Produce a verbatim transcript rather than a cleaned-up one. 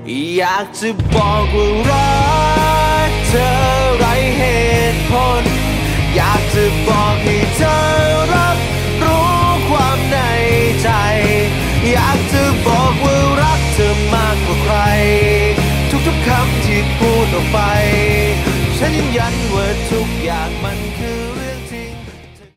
อยากจะบอกว่ารักเธอไร้เหตุผลอยากจะบอกให้เธอรับรู้ความในใจอยากจะบอกว่ารักเธอมากกว่าใครทุกๆคำที่พูดออกไปฉันยืนยันว่าทุกอย่างมัน